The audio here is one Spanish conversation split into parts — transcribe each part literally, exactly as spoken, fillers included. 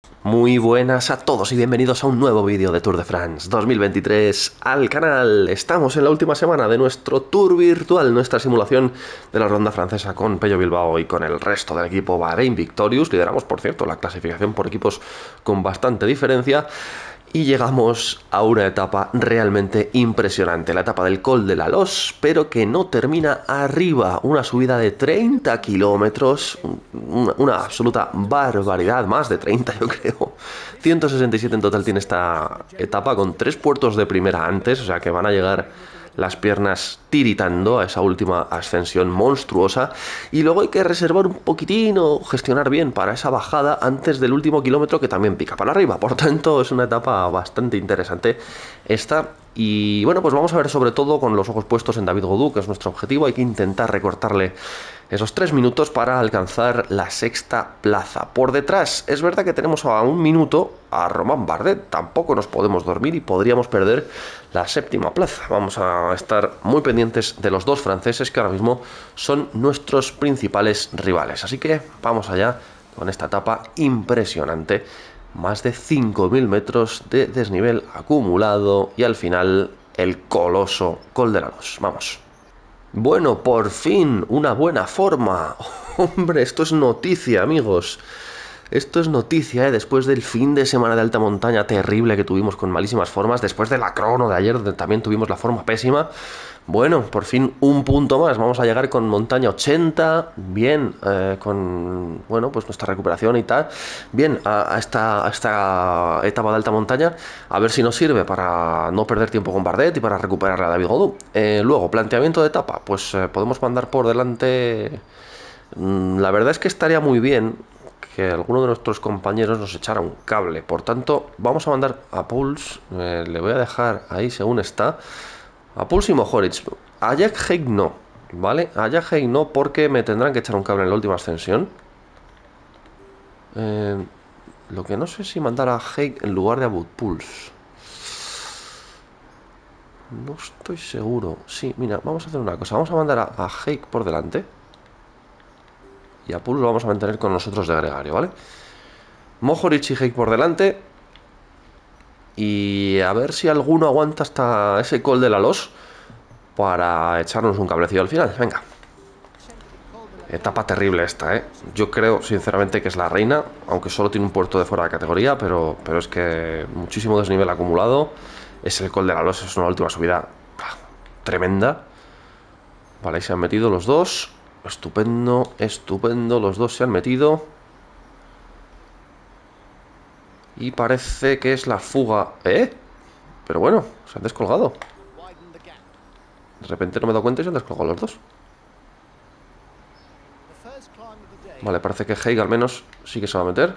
Muy buenas a todos y bienvenidos a un nuevo vídeo de Tour de France dos mil veintitrés al canal. Estamos en la última semana de nuestro tour virtual, nuestra simulación de la ronda francesa con Pello Bilbao y con el resto del equipo Bahrein Victorious. Lideramos, por cierto, la clasificación por equipos con bastante diferencia. Y llegamos a una etapa realmente impresionante, la etapa del Col de la Loze, pero que no termina arriba, una subida de treinta kilómetros, una, una absoluta barbaridad, más de treinta yo creo, ciento sesenta y siete en total tiene esta etapa con tres puertos de primera antes, o sea que van a llegar las piernas tiritando a esa última ascensión monstruosa, y luego hay que reservar un poquitín o gestionar bien para esa bajada antes del último kilómetro, que también pica para arriba. Por tanto, es una etapa bastante interesante esta. Y bueno, pues vamos a ver, sobre todo con los ojos puestos en David Gaudu, que es nuestro objetivo. Hay que intentar recortarle esos tres minutos para alcanzar la sexta plaza. Por detrás, es verdad que tenemos a un minuto a Romain Bardet. Tampoco nos podemos dormir y podríamos perder la séptima plaza. Vamos a estar muy pendientes de los dos franceses, que ahora mismo son nuestros principales rivales. Así que vamos allá con esta etapa impresionante. Más de cinco mil metros de desnivel acumulado y al final el coloso Col de la Loze. Vamos. Bueno, por fin, una buena forma. Hombre, esto es noticia, amigos. Esto es noticia, ¿eh? Después del fin de semana de alta montaña terrible que tuvimos con malísimas formas, después de la crono de ayer, donde también tuvimos la forma pésima. Bueno, por fin un punto más. Vamos a llegar con montaña ochenta, bien, eh, con, bueno, pues nuestra recuperación y tal. Bien, a, a, esta, a esta etapa de alta montaña, a ver si nos sirve para no perder tiempo con Bardet y para recuperar a David Gaudu. Eh, luego, planteamiento de etapa, pues eh, podemos mandar por delante. Mm, la verdad es que estaría muy bien que alguno de nuestros compañeros nos echara un cable. Por tanto, vamos a mandar a Pouls, eh, le voy a dejar ahí según está, a Pouls y Mohoric. A Jack Haig no, ¿vale? A Jack Haig no, porque me tendrán que echar un cable en la última ascensión. Eh, lo que no sé si mandar a Haig en lugar de a Pouls. No estoy seguro. Sí, mira, vamos a hacer una cosa. Vamos a mandar a, a Haig por delante. Y a Pouls lo vamos a mantener con nosotros de gregario, ¿vale? Mohoric y Haig por delante. Y a ver si alguno aguanta hasta ese Col de la Loze para echarnos un cablecillo al final. Venga. Etapa terrible esta, ¿eh? Yo creo, sinceramente, que es la reina, aunque solo tiene un puerto de fuera de categoría, pero, pero es que muchísimo desnivel acumulado. Es el Col de la Loze, es una última subida tremenda. Vale, ahí se han metido los dos. Estupendo, estupendo. Los dos se han metido. Y parece que es la fuga. ¿Eh? Pero bueno, se han descolgado. De repente no me he dado cuenta y se han descolgado los dos. Vale, parece que Haig al menos sí que se va a meter.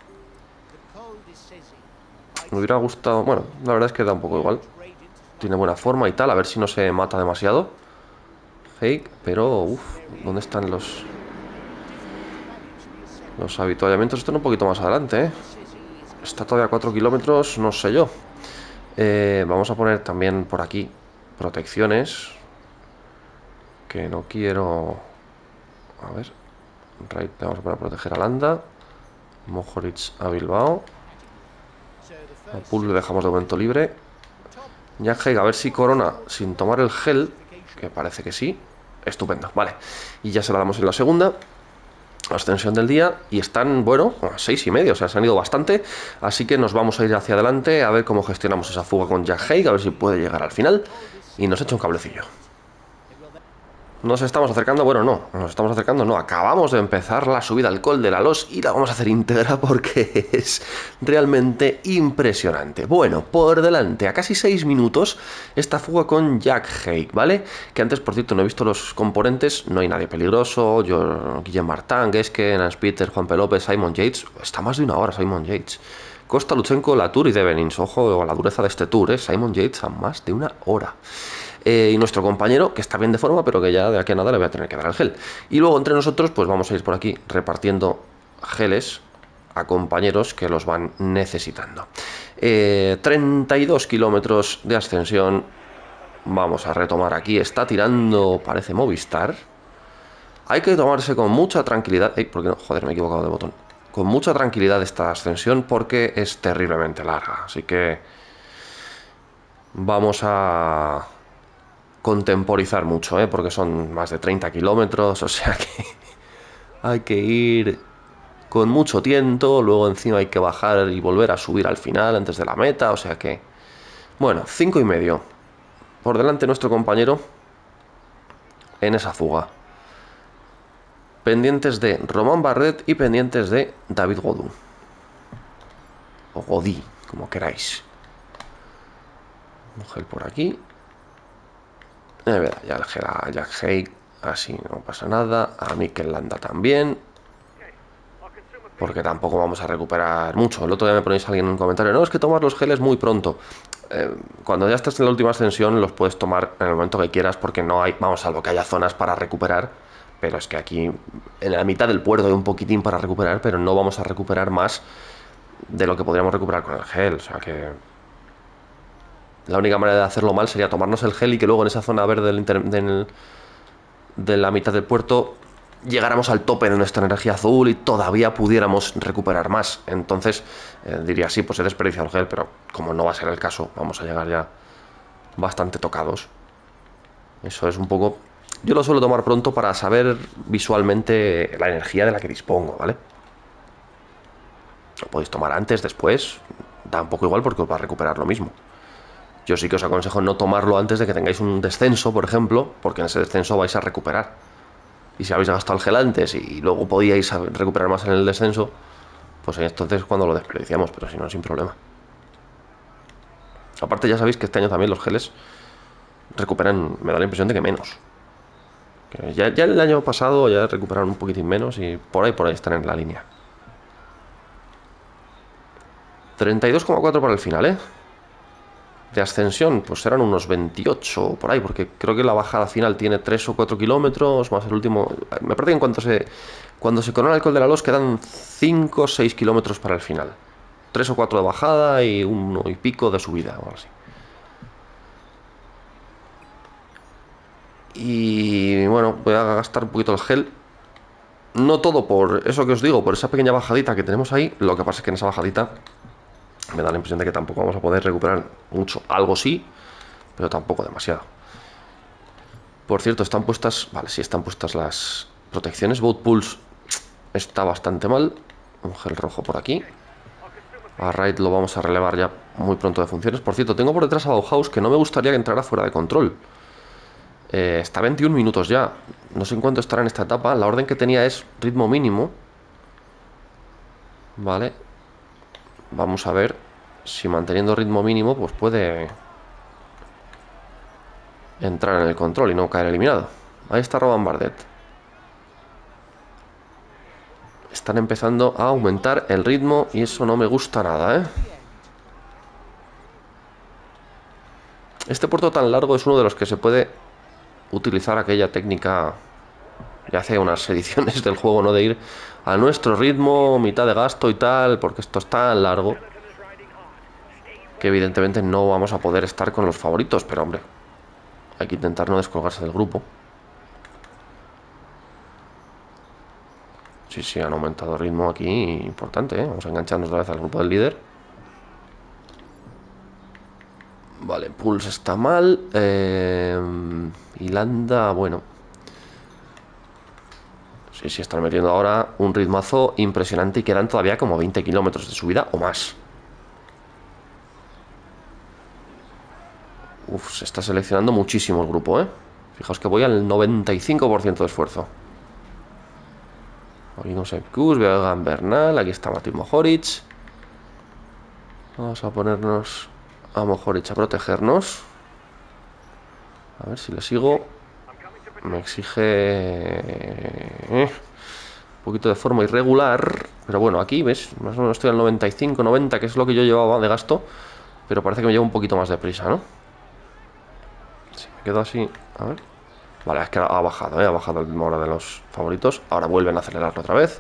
Me hubiera gustado... Bueno, la verdad es que da un poco igual. Tiene buena forma y tal. A ver si no se mata demasiado Haig, pero... Uff, ¿dónde están los... Los habituallamientos? Están un poquito más adelante, ¿eh? Está todavía a cuatro kilómetros, no sé yo. Eh, vamos a poner también por aquí protecciones. Que no quiero... A ver... Right, vamos a poner a proteger a Landa. Mohoric a Bilbao. A Pouls le dejamos de momento libre. Jack Haig, a ver si corona sin tomar el gel, que parece que sí. Estupendo, vale. Y ya se la damos en la segunda ascensión del día. Y están, bueno, a seis y medio, o sea, se han ido bastante. Así que nos vamos a ir hacia adelante a ver cómo gestionamos esa fuga con Jack Haig, a ver si puede llegar al final. Y nos echa un cablecillo. Nos estamos acercando, bueno, no, nos estamos acercando, no, acabamos de empezar la subida al Col de la Loze y la vamos a hacer íntegra porque es realmente impresionante. Bueno, por delante, a casi seis minutos, esta fuga con Jack Haig, ¿vale? Que antes, por cierto, no he visto los componentes, no hay nadie peligroso, yo, Guillem Martin, Gesken, Nance Peter, Juan P. López, Simon Yates, está más de una hora Simon Yates. Costa, Lutsenko, Latour y Devenins, ojo a la dureza de este tour, ¿eh? Simon Yates a más de una hora. Eh, y nuestro compañero, que está bien de forma, pero que ya de aquí a nada le voy a tener que dar el gel. Y luego entre nosotros, pues vamos a ir por aquí repartiendo geles a compañeros que los van necesitando. Eh, treinta y dos kilómetros de ascensión. Vamos a retomar aquí. Está tirando, parece Movistar. Hay que tomarse con mucha tranquilidad. Ey, ¿por qué no? Joder, me he equivocado de botón. con mucha tranquilidad esta ascensión porque es terriblemente larga. Así que vamos a contemporizar mucho, ¿eh? Porque son más de treinta kilómetros, o sea que hay que ir con mucho tiento, luego encima hay que bajar y volver a subir al final antes de la meta, o sea que... Bueno, cinco y medio. Por delante nuestro compañero en esa fuga. Pendientes de Román Bardet y pendientes de David Gaudu. O Godí, como queráis. Un gel por aquí. Eh, verdad, ya el gel a Jack Haig, así no pasa nada. A Mikel Landa también. Porque tampoco vamos a recuperar mucho. El otro día me ponéis alguien en un comentario: no, es que tomas los geles muy pronto. Eh, cuando ya estés en la última ascensión los puedes tomar en el momento que quieras, porque no hay, vamos, salvo que haya zonas para recuperar, pero es que aquí en la mitad del puerto hay un poquitín para recuperar, pero no vamos a recuperar más de lo que podríamos recuperar con el gel. O sea que la única manera de hacerlo mal sería tomarnos el gel y que luego en esa zona verde del inter, del, de la mitad del puerto llegáramos al tope de nuestra energía azul y todavía pudiéramos recuperar más. Entonces eh, diría, sí, pues he desperdiciado el gel, pero como no va a ser el caso, vamos a llegar ya bastante tocados. Eso es un poco... Yo lo suelo tomar pronto para saber visualmente la energía de la que dispongo, ¿vale? Lo podéis tomar antes, después, da un poco igual porque os va a recuperar lo mismo. Yo sí que os aconsejo no tomarlo antes de que tengáis un descenso, por ejemplo, porque en ese descenso vais a recuperar. Y si habéis gastado el gel antes y luego podíais recuperar más en el descenso, pues entonces es cuando lo desperdiciamos, pero si no, sin problema. Aparte ya sabéis que este año también los geles recuperan, me da la impresión de que menos. Que ya, ya el año pasado ya recuperaron un poquitín menos y por ahí, por ahí están en la línea. treinta y dos coma cuatro para el final, ¿eh? De ascensión, pues serán unos veintiocho por ahí, porque creo que la bajada final tiene tres o cuatro kilómetros, más el último... Me parece que en cuanto se, cuando se corona el Col de la Los quedan cinco o seis kilómetros para el final. tres o cuatro de bajada y uno y pico de subida, o algo así. Y bueno, voy a gastar un poquito el gel. No todo por eso que os digo, por esa pequeña bajadita que tenemos ahí. Lo que pasa es que en esa bajadita me da la impresión de que tampoco vamos a poder recuperar mucho. Algo sí, pero tampoco demasiado. Por cierto, están puestas... Vale, sí, están puestas las protecciones. Boat Pulse está bastante mal. Un gel rojo por aquí. A Raid lo vamos a relevar ya muy pronto de funciones. Por cierto, tengo por detrás a Bauhaus, que no me gustaría que entrara fuera de control. Eh, está veintiún minutos ya. No sé en cuánto estará en esta etapa. La orden que tenía es ritmo mínimo. Vale. Vamos a ver si manteniendo ritmo mínimo pues puede entrar en el control y no caer eliminado. Ahí está Román Bardet. Están empezando a aumentar el ritmo y eso no me gusta nada, ¿eh? Este puerto tan largo es uno de los que se puede utilizar aquella técnica de hace unas ediciones del juego, ¿no? De ir a nuestro ritmo, mitad de gasto y tal, porque esto es tan largo que evidentemente no vamos a poder estar con los favoritos, pero hombre, hay que intentar no descolgarse del grupo. Sí, sí, han aumentado el ritmo aquí, importante, ¿eh? Vamos a engancharnos otra vez al grupo del líder. Vale, Pulse está mal. Eh, y Landa, bueno. Sí, sí, están metiendo ahora un ritmazo impresionante y quedan todavía como veinte kilómetros de subida o más. Uf, se está seleccionando muchísimo el grupo, ¿eh? Fijaos que voy al noventa y cinco por ciento de esfuerzo. Oímos a Kus, veo a Bernal, aquí está Martín Mohoric. Vamos a ponernos a Mohoric a protegernos. A ver si le sigo. Me exige eh, un poquito de forma irregular. Pero bueno, aquí, ¿ves? Más o menos estoy al noventa y cinco, noventa, que es lo que yo llevaba de gasto. Pero parece que me llevo un poquito más de prisa, ¿no? Si me quedo así, a ver. Vale, es que ha bajado, ¿eh? Ha bajado el ritmo ahora de los favoritos. Ahora vuelven a acelerarlo otra vez.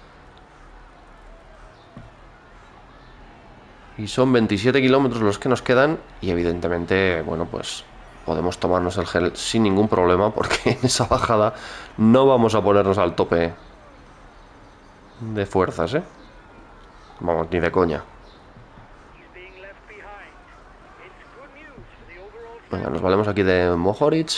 Y son veintisiete kilómetros los que nos quedan. Y evidentemente, bueno, pues podemos tomarnos el gel sin ningún problema, porque en esa bajada no vamos a ponernos al tope de fuerzas, ¿eh? Vamos, ni de coña. Venga, nos valemos aquí de Mohoric.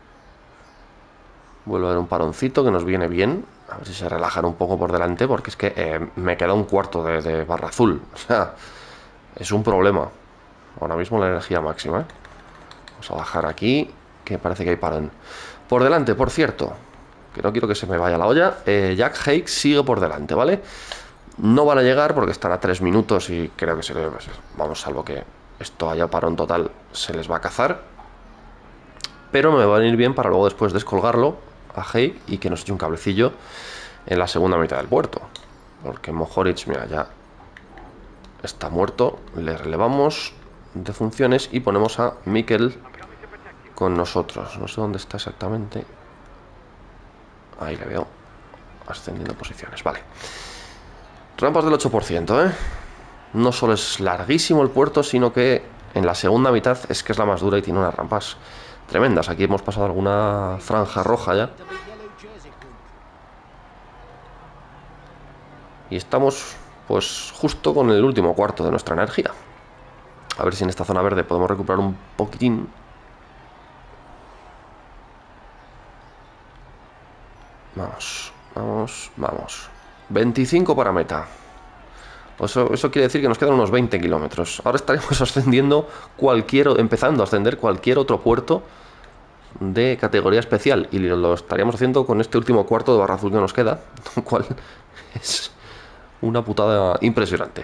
Vuelvo a ver un paroncito que nos viene bien. A ver si se relajan un poco por delante, porque es que eh, me queda un cuarto de, de barra azul. O sea, es un problema. Ahora mismo la energía máxima, ¿eh? Vamos a bajar aquí, que parece que hay parón. Por delante, por cierto, que no quiero que se me vaya la olla, eh, Jack Haig sigue por delante, ¿vale? No van a llegar porque están a tres minutos y creo que se les... Vamos, salvo que esto haya parón total, se les va a cazar. Pero me va a venir bien para luego después descolgarlo a Haig y que nos eche un cablecillo en la segunda mitad del puerto. Porque Mohoric, mira, ya está muerto. Le relevamos de funciones y ponemos a Mikel con nosotros. No sé dónde está exactamente. Ahí le veo ascendiendo posiciones, vale. Rampas del ocho por ciento, ¿eh? No solo es larguísimo el puerto, sino que en la segunda mitad es que es la más dura y tiene unas rampas tremendas. Aquí hemos pasado alguna franja roja ya. Y estamos pues justo con el último cuarto de nuestra energía. A ver si en esta zona verde podemos recuperar un poquitín. Vamos, vamos, vamos. veinticinco para meta. Eso, eso quiere decir que nos quedan unos veinte kilómetros. Ahora estaremos ascendiendo cualquier, empezando a ascender cualquier otro puerto de categoría especial. Y lo estaríamos haciendo con este último cuarto de barra azul que nos queda, lo cual es una putada impresionante.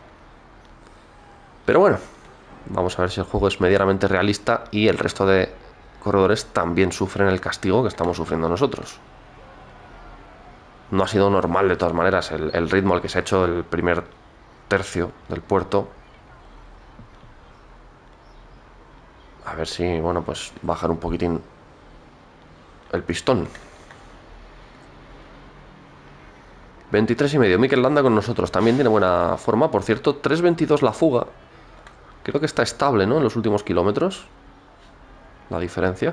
Pero bueno, vamos a ver si el juego es medianamente realista y el resto de corredores también sufren el castigo que estamos sufriendo nosotros. No ha sido normal de todas maneras el, el ritmo al que se ha hecho el primer tercio del puerto. A ver si, bueno, pues bajar un poquitín el pistón. veintitrés y medio. Mikel Landa con nosotros. También tiene buena forma. Por cierto, tres veintidós la fuga. Creo que está estable, ¿no? En los últimos kilómetros. La diferencia.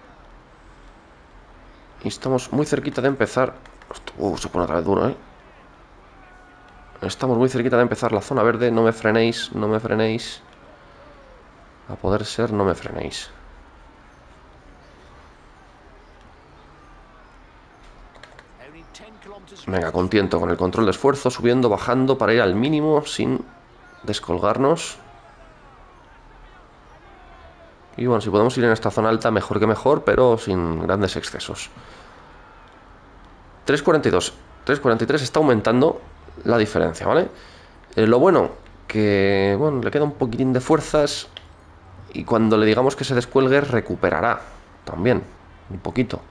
Y estamos muy cerquita de empezar. Uh, se pone otra vez duro, ¿eh? Estamos muy cerquita de empezar la zona verde. No me frenéis, no me frenéis. A poder ser, no me frenéis. Venga, contento con el control de esfuerzo, subiendo, bajando para ir al mínimo sin descolgarnos. Y bueno, si podemos ir en esta zona alta, mejor que mejor, pero sin grandes excesos. tres cuarenta y dos, tres cuarenta y tres está aumentando la diferencia, ¿vale? Eh, lo bueno, que bueno, le queda un poquitín de fuerzas y cuando le digamos que se descuelgue, recuperará también, un poquito.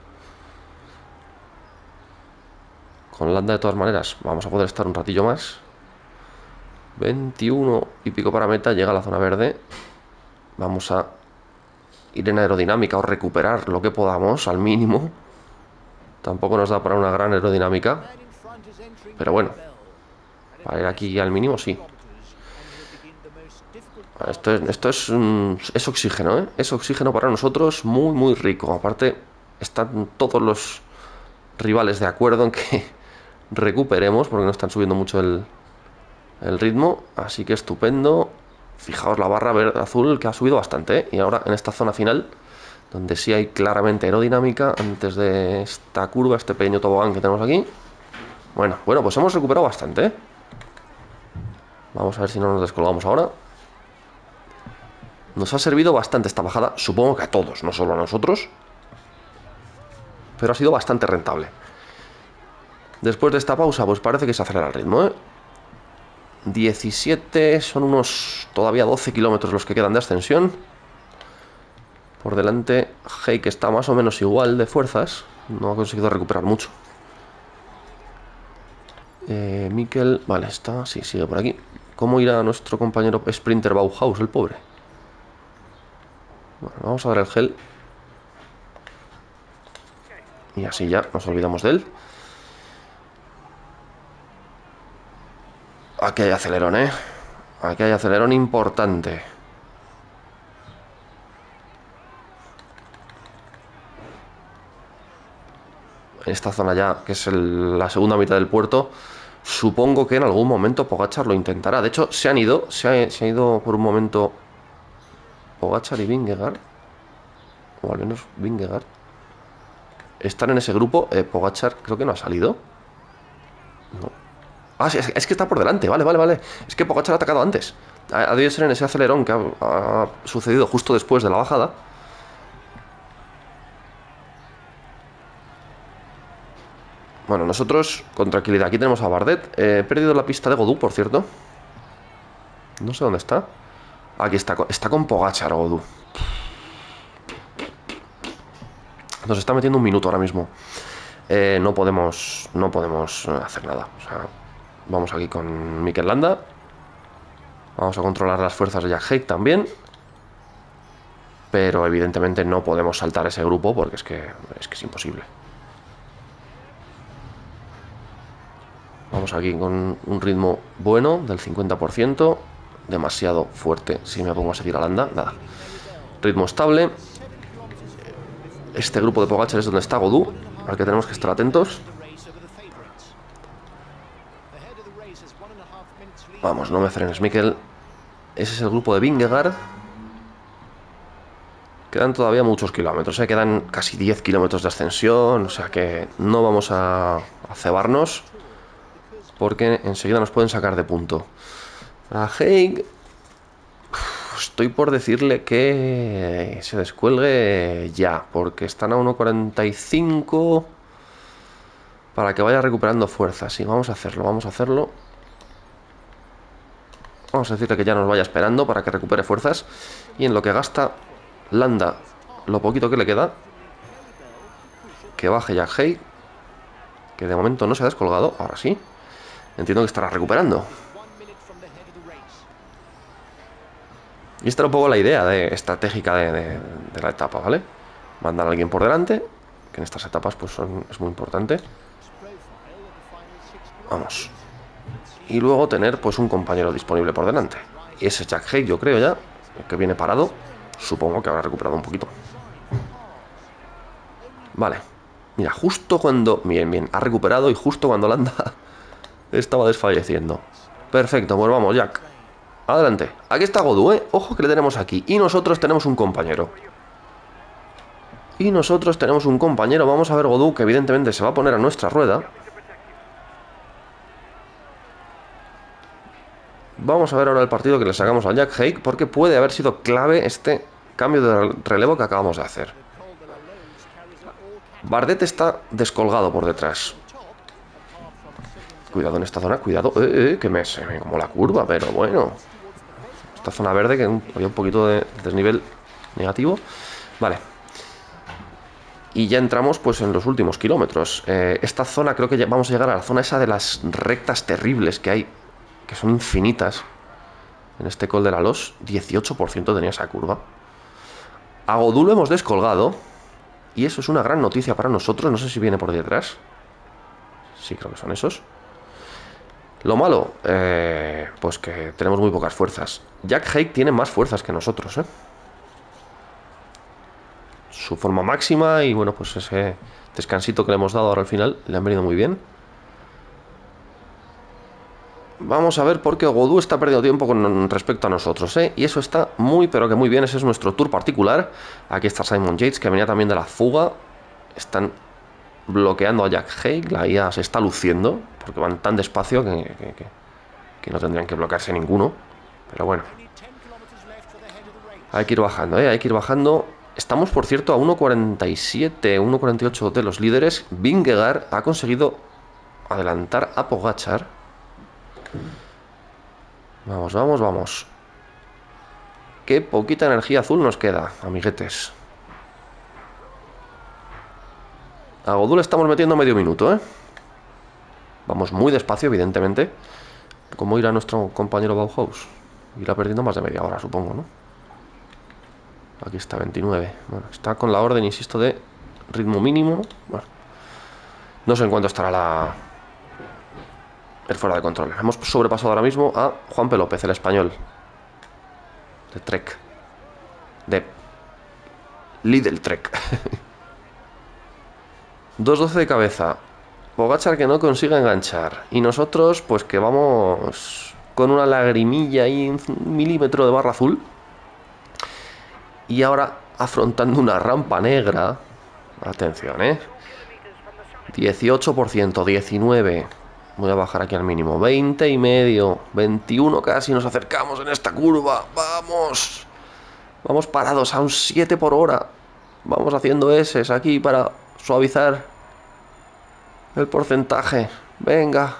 Con Landa de todas maneras vamos a poder estar un ratillo más. veintiuno y pico para meta, llega a la zona verde. Vamos a ir en aerodinámica o recuperar lo que podamos al mínimo. Tampoco nos da para una gran aerodinámica, pero bueno, para ir aquí al mínimo sí. Esto es, esto es, es oxígeno, ¿eh? Es oxígeno para nosotros muy muy rico. Aparte están todos los rivales de acuerdo en que recuperemos, porque no están subiendo mucho el, el ritmo. Así que estupendo. Fijaos la barra verde azul que ha subido bastante, ¿eh? Y ahora en esta zona final, donde sí hay claramente aerodinámica, antes de esta curva, este pequeño tobogán que tenemos aquí. Bueno, bueno, pues hemos recuperado bastante, ¿eh? Vamos a ver si no nos descolgamos ahora. Nos ha servido bastante esta bajada, supongo que a todos, no solo a nosotros. Pero ha sido bastante rentable. Después de esta pausa, pues parece que se acelera el ritmo, ¿eh? diecisiete, son unos todavía doce kilómetros los que quedan de ascensión. Por delante, Haig está más o menos igual de fuerzas. No ha conseguido recuperar mucho. Eh, Mikel, vale, está, sí, sigue por aquí. ¿Cómo irá nuestro compañero sprinter Bauhaus, el pobre? Bueno, vamos a dar el gel. Y así ya nos olvidamos de él. Aquí hay acelerón, ¿eh? Aquí hay acelerón importante. En esta zona ya, que es el, la segunda mitad del puerto, Supongo que en algún momento Pogačar lo intentará. De hecho, se han ido, se ha, se ha ido por un momento Pogačar y Vingegaard, o al menos Vingegaard. Están en ese grupo. eh, Pogačar creo que no ha salido. No. Ah, sí, es, es que está por delante, vale, vale, vale. Es que Pogačar ha atacado antes. Ha, ha debido ser en ese acelerón que ha, ha sucedido justo después de la bajada. Bueno, nosotros con tranquilidad. Aquí tenemos a Bardet. Eh, he perdido la pista de Godú, por cierto. No sé dónde está. Aquí está, está con Pogačar, Godú. Nos está metiendo un minuto ahora mismo. Eh, no podemos no podemos hacer nada. O sea, vamos aquí con Mikel Landa. Vamos a controlar las fuerzas de Jack Haig también. Pero evidentemente no podemos saltar ese grupo porque es que es, que es imposible. Vamos aquí con un ritmo bueno del cincuenta por ciento. Demasiado fuerte si me pongo a seguir a Landa. Nada. Ritmo estable. Este grupo de Pogačar es donde está Godú, al que tenemos que estar atentos. Vamos, no me frenes, Mikel. Ese es el grupo de Vingegaard. Quedan todavía muchos kilómetros, ¿eh? Quedan casi diez kilómetros de ascensión. O sea que no vamos a, a cebarnos, porque enseguida nos pueden sacar de punto. A Haig, estoy por decirle que se descuelgue ya, porque están a uno cuarenta y cinco, para que vaya recuperando fuerzas. Sí, vamos a hacerlo, vamos a hacerlo. Vamos a decirle que ya nos vaya esperando para que recupere fuerzas. Y en lo que gasta Landa lo poquito que le queda, que baje Jack Haig, que de momento no se ha descolgado. Ahora sí. Entiendo que estará recuperando. Y esta era un poco la idea de, estratégica de, de, de la etapa, ¿vale? Mandar a alguien por delante, que en estas etapas pues son, es muy importante. Vamos. Y luego tener pues un compañero disponible por delante. Y ese es Jack Haig, yo creo ya, que viene parado. Supongo que habrá recuperado un poquito. Vale. Mira, justo cuando... Bien, bien, ha recuperado y justo cuando Landa estaba desfalleciendo. Perfecto, pues vamos, Jack. Adelante. Aquí está Godú, ¿eh? Ojo que le tenemos aquí. Y nosotros tenemos un compañero. Y nosotros tenemos un compañero. Vamos a ver Godú, que evidentemente se va a poner a nuestra rueda. Vamos a ver ahora el partido que le sacamos a Jack Haig, porque puede haber sido clave este cambio de relevo que acabamos de hacer. Bardet está descolgado por detrás. Cuidado en esta zona, cuidado. Eh, eh, que me se me como la curva, pero bueno. Esta zona verde, que había un poquito de desnivel negativo. Vale. Y ya entramos pues en los últimos kilómetros. Eh, esta zona creo que ya vamos a llegar a la zona esa de las rectas terribles que hay, que son infinitas. En este Col de la Los, dieciocho por ciento tenía esa curva. A Godú lo hemos descolgado. Y eso es una gran noticia para nosotros. No sé si viene por detrás. Sí, creo que son esos. Lo malo, eh, pues que tenemos muy pocas fuerzas. Jack Haig tiene más fuerzas que nosotros, ¿eh? Su forma máxima y bueno, pues ese descansito que le hemos dado ahora al final le han venido muy bien. Vamos a ver por qué Godú está perdiendo tiempo con respecto a nosotros, ¿eh? Y eso está muy, pero que muy bien. Ese es nuestro tour particular. Aquí está Simon Yates, que venía también de la fuga. Están bloqueando a Jack Haig. La I A se está luciendo, porque van tan despacio que, que, que, que no tendrían que bloquearse ninguno. Pero bueno. Hay que ir bajando, ¿eh? Hay que ir bajando. Estamos, por cierto, a uno cuarenta y siete, uno cuarenta y ocho de los líderes. Vingegaard ha conseguido adelantar a Pogačar. Vamos, vamos, vamos. Qué poquita energía azul nos queda, amiguetes. A Godú le estamos metiendo medio minuto, ¿eh? Vamos muy despacio, evidentemente. ¿Cómo irá nuestro compañero Bauhaus? Irá perdiendo más de media hora, supongo, ¿no? Aquí está, veintinueve. Bueno, está con la orden, insisto, de ritmo mínimo. Bueno, no sé en cuánto estará la... el fuera de control. Hemos sobrepasado ahora mismo a Juanpe López, el español. De Trek. De Lidl Trek. dos doce de cabeza. Pogačar que no consigue enganchar. Y nosotros, pues que vamos con una lagrimilla y un milímetro de barra azul. Y ahora afrontando una rampa negra. Atención, ¿eh? dieciocho por ciento, diecinueve. Voy a bajar aquí al mínimo. veinte y medio. veintiuno casi. Nos acercamos en esta curva. ¡Vamos! Vamos parados a un siete por hora. Vamos haciendo S aquí para suavizar el porcentaje. Venga.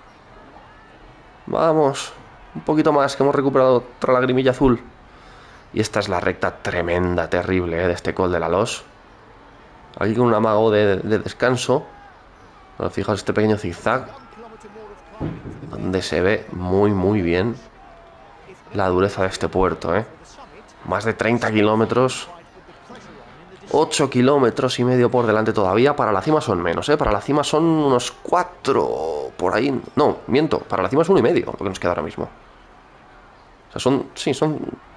Vamos. Un poquito más, que hemos recuperado otra lagrimilla azul. Y esta es la recta tremenda, terrible, ¿eh? De este Col de la Los. Aquí con un amago de, de descanso. Pero fijaos este pequeño zigzag, donde se ve muy muy bien la dureza de este puerto, ¿eh? Más de treinta kilómetros. ocho kilómetros y medio por delante todavía. Para la cima son menos, ¿eh? Para la cima son unos cuatro por ahí. No, miento. Para la cima es uno y medio lo que nos queda ahora mismo. O sea, son... Sí, son...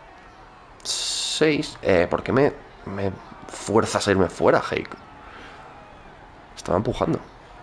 seis. Eh, ¿por qué me, me fuerzas a irme fuera, Heik? Estaba empujando.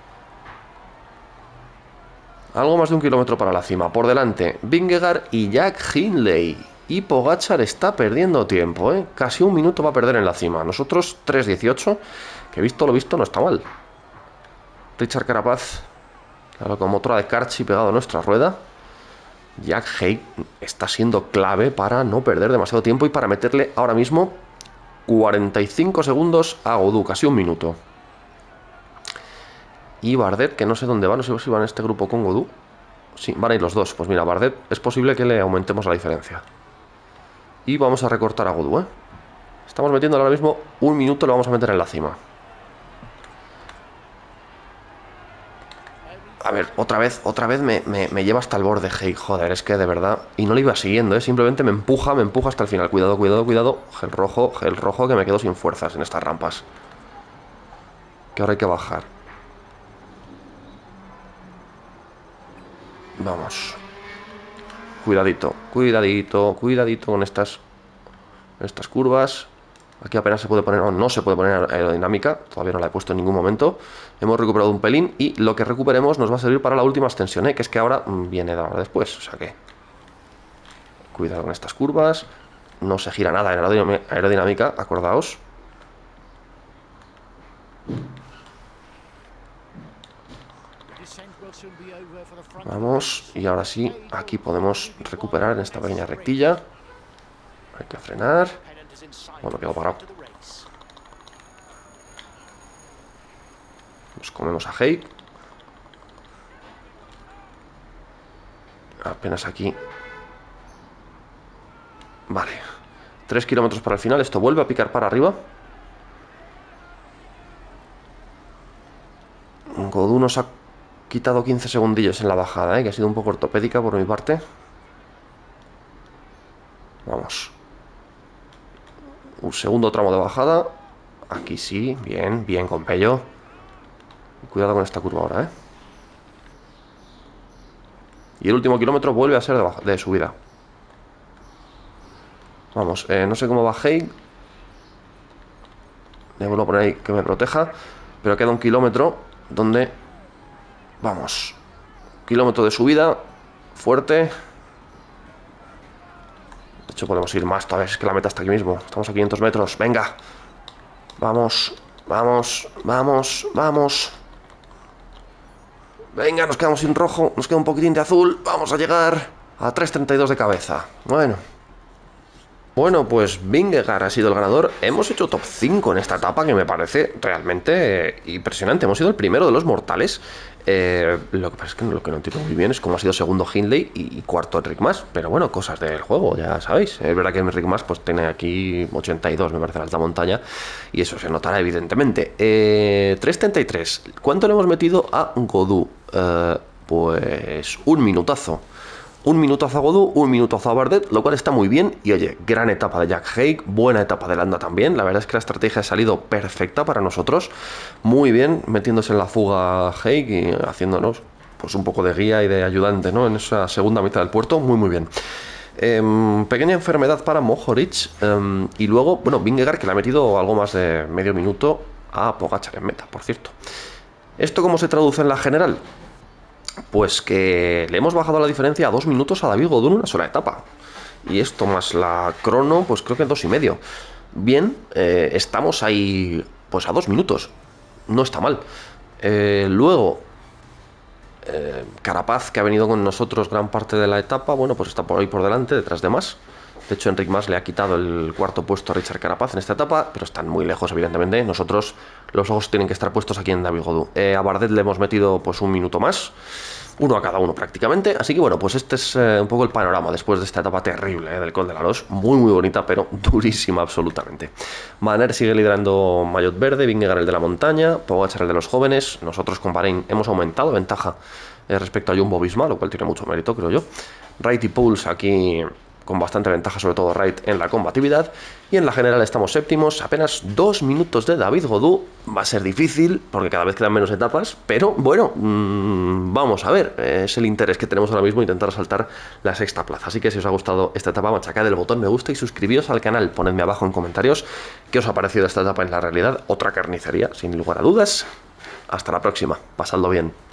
Algo más de un kilómetro para la cima. Por delante, Vingegaard y Jack Hindley. Y Pogačar está perdiendo tiempo, ¿eh? Casi un minuto va a perder en la cima. Nosotros tres dieciocho, que visto lo visto no está mal. Richard Carapaz, la locomotora de Carchi pegado a nuestra rueda. Jack Haig está siendo clave para no perder demasiado tiempo y para meterle ahora mismo cuarenta y cinco segundos a Godú, casi un minuto. Y Bardet, que no sé dónde va, no sé si va en este grupo con Godú. Sí, van a ir los dos. Pues mira, Bardet es posible que le aumentemos la diferencia. Y vamos a recortar a Godú, ¿eh? Estamos metiendo ahora mismo un minuto, lo vamos a meter en la cima. A ver, otra vez, otra vez me, me, me lleva hasta el borde, hey, joder, es que de verdad... Y no le iba siguiendo, ¿eh? Simplemente me empuja, me empuja hasta el final. Cuidado, cuidado, cuidado. Gel rojo, gel rojo, que me quedo sin fuerzas en estas rampas. Que ahora hay que bajar. Vamos. Cuidadito, cuidadito, cuidadito con estas, estas curvas. Aquí apenas se puede poner, no, no se puede poner aerodinámica. Todavía no la he puesto en ningún momento. Hemos recuperado un pelín y lo que recuperemos nos va a servir para la última extensión, ¿eh? Que es que ahora viene de ahora después. O sea que... Cuidado con estas curvas. No se gira nada en aerodinámica, acordaos. Vamos, y ahora sí, aquí podemos recuperar en esta pequeña rectilla. Hay que frenar. Bueno, quedo parado. Nos comemos a Haig. Apenas aquí. Vale. Tres kilómetros para el final. Esto vuelve a picar para arriba. Godú nos ha quitado quince segundillos en la bajada, ¿eh? Que ha sido un poco ortopédica por mi parte. Vamos. Un segundo tramo de bajada. Aquí sí, bien, bien con Pello. Cuidado con esta curva ahora, ¿eh? Y el último kilómetro vuelve a ser de, de subida. Vamos, eh, no sé cómo va Haig. Le vuelvo a poner ahí que me proteja. Pero queda un kilómetro donde... Vamos. Kilómetro de subida. Fuerte. De hecho podemos ir más todavía. Es que la meta está aquí mismo. Estamos a quinientos metros. Venga. Vamos. Vamos. Vamos. Vamos. Venga, nos quedamos sin rojo. Nos queda un poquitín de azul. Vamos a llegar a tres treinta y dos de cabeza. Bueno. Bueno, pues Vingegaard ha sido el ganador. Hemos hecho top cinco en esta etapa, que me parece realmente impresionante. Hemos sido el primero de los mortales. Eh, lo que pasa es que lo que no entiendo muy bien es cómo ha sido segundo Hindley y cuarto Enric Mas. Pero bueno, cosas del juego, ya sabéis. Es verdad que Enric Mas pues tiene aquí ochenta y dos, me parece, la alta montaña. Y eso se notará evidentemente. eh, tres treinta y tres. ¿Cuánto le hemos metido a Godú? Eh, pues un minutazo. Un minutazo a Godú, un minutazo a Bardet, lo cual está muy bien. Y oye, gran etapa de Jack Haig, buena etapa de Landa también. La verdad es que la estrategia ha salido perfecta para nosotros. Muy bien, metiéndose en la fuga Haig y haciéndonos pues un poco de guía y de ayudante, ¿no? En esa segunda mitad del puerto, muy muy bien. Eh, pequeña enfermedad para Mohoric. Eh, y luego, bueno, Vingegaard, que le ha metido algo más de medio minuto a Pogačar en meta, por cierto. ¿Esto cómo se traduce en la general? Pues que le hemos bajado la diferencia a dos minutos a David Godú en una sola etapa. Y esto más la crono, pues creo que en dos y medio. Bien, eh, estamos ahí pues a dos minutos. No está mal. Eh, luego, eh, Carapaz, que ha venido con nosotros gran parte de la etapa, bueno, pues está por ahí por delante, detrás de Mas. De hecho, Enric Mas le ha quitado el cuarto puesto a Richard Carapaz en esta etapa, pero están muy lejos, evidentemente. Nosotros, los ojos tienen que estar puestos aquí en David Godú. Eh, a Bardet le hemos metido pues un minuto más, uno a cada uno prácticamente. Así que bueno, pues este es eh, un poco el panorama después de esta etapa terrible eh, del Col de la Loz. Muy, muy bonita, pero durísima absolutamente. Manner sigue liderando Maillot Verde, Vingegaard el de la montaña, Pogačar el de los jóvenes. Nosotros con Bahrein hemos aumentado ventaja eh, respecto a Jumbo Visma, lo cual tiene mucho mérito, creo yo. Wright y Pouls aquí con bastante ventaja, sobre todo Wright en la combatividad. Y en la general estamos séptimos, apenas dos minutos de David Godú. Va a ser difícil porque cada vez quedan menos etapas, pero bueno, mmm, vamos a ver, es el interés que tenemos ahora mismo, intentar saltar la sexta plaza. Así que si os ha gustado esta etapa, machacad el botón me gusta y suscribíos al canal. Ponedme abajo en comentarios qué os ha parecido esta etapa en la realidad. Otra carnicería, sin lugar a dudas. Hasta la próxima, pasadlo bien.